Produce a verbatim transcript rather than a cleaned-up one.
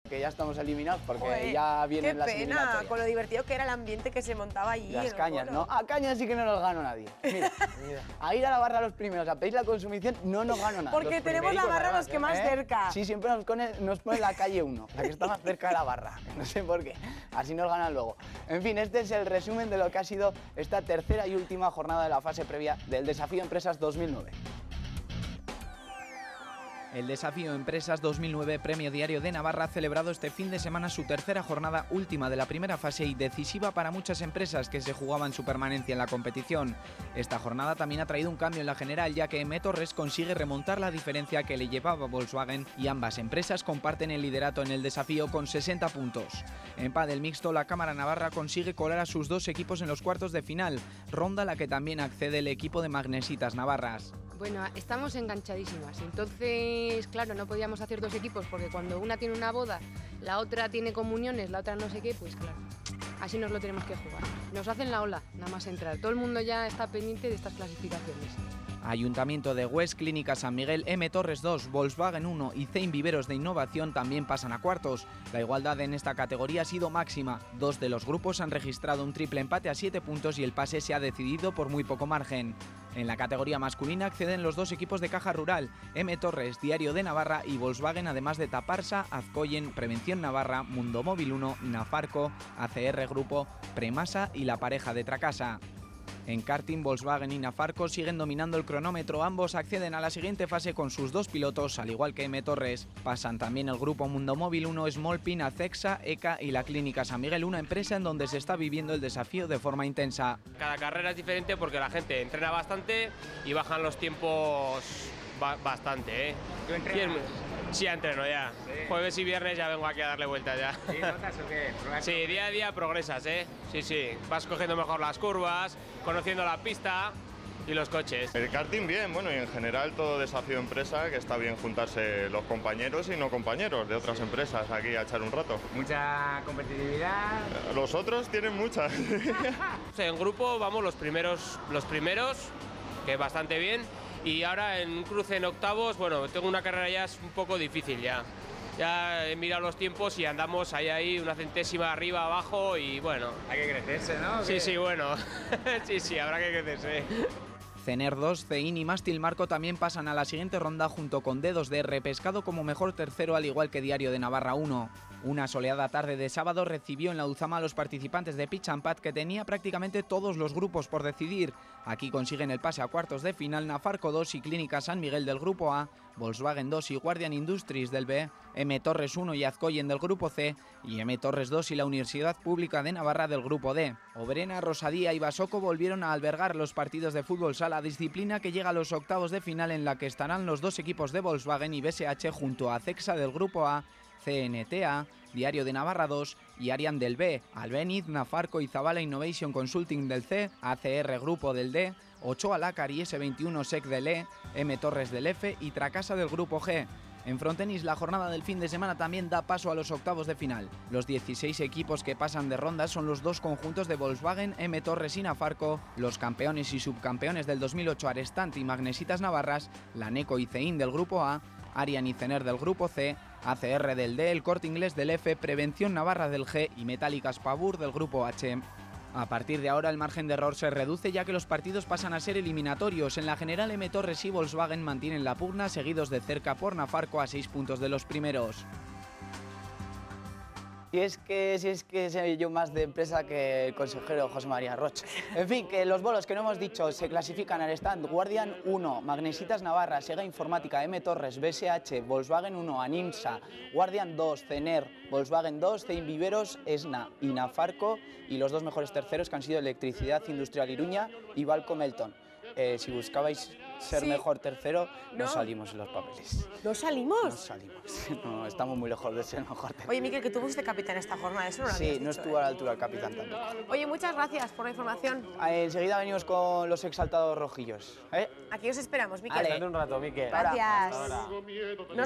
que ya estamos eliminados porque Joder, ya vienen qué las pena, eliminatorias. con lo divertido que era el ambiente que se montaba allí. Las en cañas, el ¿no? A cañas sí que no nos ganó nadie. Mira, a ir a la barra los primeros, a pedir la consumición, no nos ganó nadie. Porque Los tenemos la barra los que más ¿eh? cerca. Sí, siempre nos pone, nos pone la calle uno, la que está más cerca de la barra. No sé por qué, así nos ganan luego. En fin, este es el resumen de lo que ha sido esta tercera y última jornada de la fase previa del Desafío Empresas dos mil nueve. El Desafío Empresas dos mil nueve Premio Diario de Navarra ha celebrado este fin de semana su tercera jornada última de la primera fase y decisiva para muchas empresas que se jugaban su permanencia en la competición. Esta jornada también ha traído un cambio en la general, ya que M. Torres consigue remontar la diferencia que le llevaba Volkswagen y ambas empresas comparten el liderato en el desafío con sesenta puntos. En pádel mixto, la Cámara Navarra consigue colar a sus dos equipos en los cuartos de final, ronda a la que también accede el equipo de Magnesitas Navarras. Bueno, estamos enganchadísimas, entonces, claro, no podíamos hacer dos equipos porque cuando una tiene una boda, la otra tiene comuniones, la otra no sé qué, pues claro, así nos lo tenemos que jugar. Nos hacen la ola, nada más entrar, todo el mundo ya está pendiente de estas clasificaciones. Ayuntamiento de Hues, Clínica San Miguel, M. Torres dos, Volkswagen uno y Zein Viveros de Innovación también pasan a cuartos. La igualdad en esta categoría ha sido máxima. Dos de los grupos han registrado un triple empate a siete puntos y el pase se ha decidido por muy poco margen. En la categoría masculina acceden los dos equipos de Caja Rural, M. Torres, Diario de Navarra y Volkswagen, además de Taparsa, Azcoyen, Prevención Navarra, Mundo Móvil uno, Nafarco, A C R Grupo, Premasa y la pareja de Tracasa. En karting, Volkswagen y Nafarco siguen dominando el cronómetro. Ambos acceden a la siguiente fase con sus dos pilotos, al igual que M. Torres. Pasan también el grupo Mundo Móvil uno, Smallpin, Acexa, E C A y la Clínica San Miguel, una empresa en donde se está viviendo el desafío de forma intensa. Cada carrera es diferente porque la gente entrena bastante y bajan los tiempos ba bastante, ¿eh? ¿Tú entrenas? Sí, entreno ya. Sí. Jueves y viernes ya vengo aquí a darle vueltas ya. ¿Sí notas o qué? Sí, día a día progresas, ¿eh? Sí, sí. Vas cogiendo mejor las curvas, conociendo la pista y los coches. El karting bien, bueno, y en general todo desafío empresa, que está bien juntarse los compañeros y no compañeros de otras empresas aquí a echar un rato. Mucha competitividad. Los otros tienen muchas. En grupo vamos los primeros, los primeros, que bastante bien. Y ahora en un cruce en octavos, bueno, tengo una carrera ya es un poco difícil ya. Ya he mirado los tiempos y andamos ahí, ahí una centésima arriba, abajo y bueno. Hay que crecerse, ¿no? Sí, sí, bueno. sí, sí, habrá que crecerse. Cener dos, Cein y Mástil Marco también pasan a la siguiente ronda junto con Dedos de Repescado como mejor tercero, al igual que Diario de Navarra uno. Una soleada tarde de sábado recibió en la Uzama a los participantes de Pitch and Pad, que tenía prácticamente todos los grupos por decidir. Aquí consiguen el pase a cuartos de final Nafarco dos y Clínica San Miguel del grupo A, Volkswagen dos y Guardian Industries del B, M. Torres uno y Azcoyen del grupo C y M. Torres dos y la Universidad Pública de Navarra del grupo D. Obrena, Rosadía y Basoco volvieron a albergar los partidos de fútbol sala, disciplina que llega a los octavos de final en la que estarán los dos equipos de Volkswagen y B S H junto a Acexa del grupo A, C N T A, Diario de Navarra dos y Arian del B, Albeniz, Nafarco y Zabala Innovation Consulting del C, A C R Grupo del D, Ochoa Lácar y S veintiuno S E C del E, M. Torres del F y Tracasa del grupo G. En frontenis, la jornada del fin de semana también da paso a los octavos de final. Los dieciséis equipos que pasan de ronda son los dos conjuntos de Volkswagen, M. Torres y Nafarco, los campeones y subcampeones del dos mil ocho Arestant y Magnesitas Navarras, la Neco y Cein del grupo A, Arian y Cener del grupo C, A C R del D, el Corte Inglés del F, Prevención Navarra del G y Metálicas Pavur del grupo H. A partir de ahora el margen de error se reduce, ya que los partidos pasan a ser eliminatorios. En la general, M. Torres y Volkswagen mantienen la pugna, seguidos de cerca por Nafarco a seis puntos de los primeros. Y es que, si es que sé yo más de empresa que el consejero José María Rocha. En fin, que los bolos que no hemos dicho se clasifican al stand Guardian uno, Magnesitas Navarra, Sega Informática, M. Torres, B S H, Volkswagen uno, Animsa, Guardian dos, Cener, Volkswagen dos, Zein Viveros, Esna y Nafarco, y los dos mejores terceros que han sido Electricidad Industrial Iruña y Balco Melton. Eh, si buscabais ser Sí. mejor tercero, no. No. salimos en los papeles. ¿No salimos? No salimos. No, estamos muy lejos de ser mejor tercero. Oye, Miquel, que tú fuiste capitán esta jornada, eso no lo Sí, habías no dicho, estuvo ¿eh? a la altura el capitán tampoco. Oye, muchas gracias por la información. Eh, enseguida venimos con los exaltados rojillos. ¿eh? Aquí os esperamos, Miquel. Ale. un rato, Miquel. Gracias. Hasta ahora. No